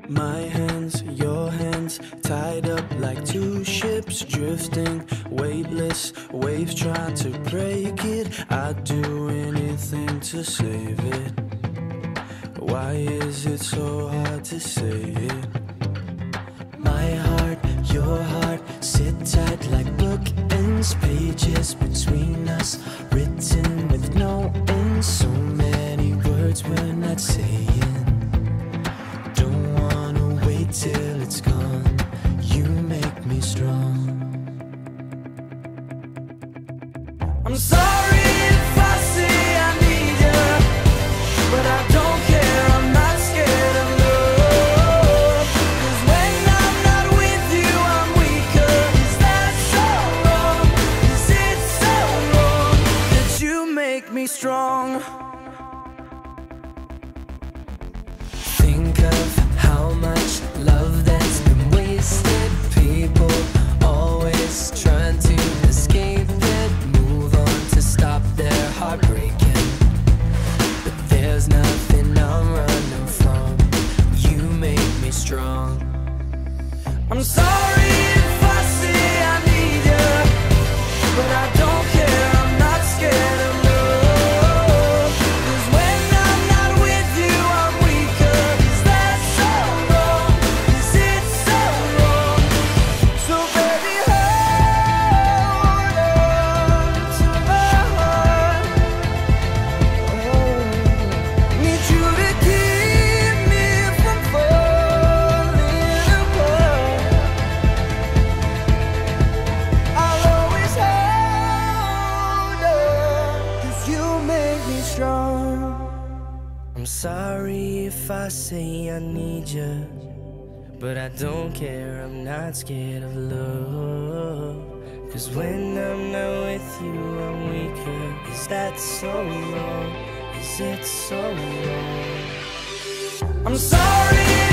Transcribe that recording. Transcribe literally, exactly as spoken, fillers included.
My hands, your hands, tied up like two ships drifting, weightless, waves try to break it. I'd do anything to save it. Why is it so hard to say it? My heart, your heart, sit tight like bookends, pages between us, written with no end. So many words we're not saying. Don't wanna wait till it's gone. You make me strong. I'm sorry if I say I need you, but I don't care, I'm not scared of love. 'Cause when I'm not with you, I'm weaker. Is that so wrong? Is it so wrong that you make me strong? Think of how much love that's been wasted. People always trying to escape it, move on to stop their heartbreaking. But there's nothing I'm running from. You make me strong. I'm sorry if I say I need you, but I don't care, I'm not scared of love. 'Cause when I'm not with you, I'm weaker. Is that so wrong? Is it so wrong? So baby, hold on to my heart. Oh, need you to keep me from falling apart. I'll always hold on, 'cause you make me strong. I'm sorry if I say I need you, but I don't care, I'm not scared of love. 'Cause when I'm not with you, I'm weaker. Is that so wrong? Is it so wrong? I'm sorry